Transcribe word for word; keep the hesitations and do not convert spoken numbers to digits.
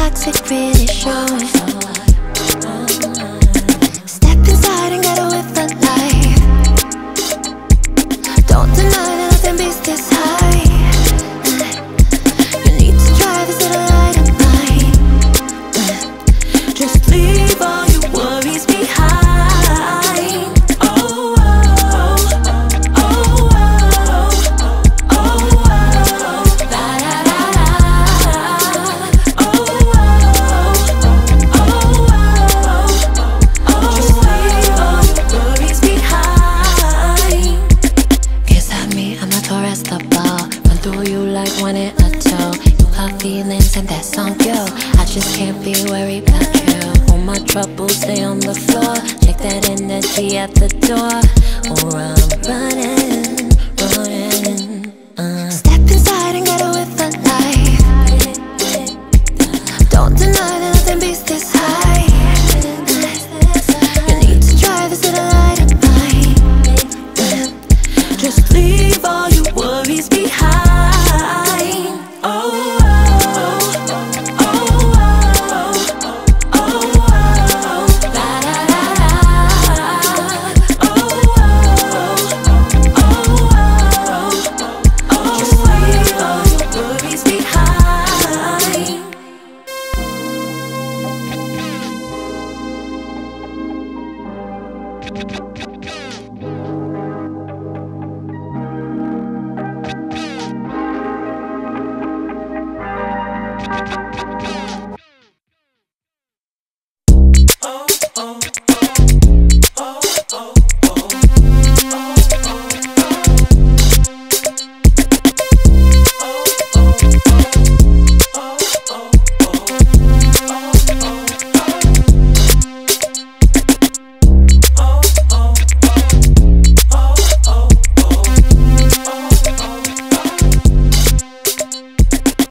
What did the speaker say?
toxic really showing. Step inside and get a whiff of life. Don't deny that nothing beats this high. You need to try this little light of mine. Just leave all your worries behind. Oh, oh, oh, oh, oh, oh, la la la la. Oh, oh, oh, oh, oh, just leave all your worries behind. Kiss at me, I'm a Taurus the ball. Run through you like one in a toe. You got feelings and that's on you. I just can't be worried about you. All my troubles stay on the floor. Check that energy at the door, or I'm running, running. uh. Step inside and get a whiff of life. Don't deny that nothing beats this high.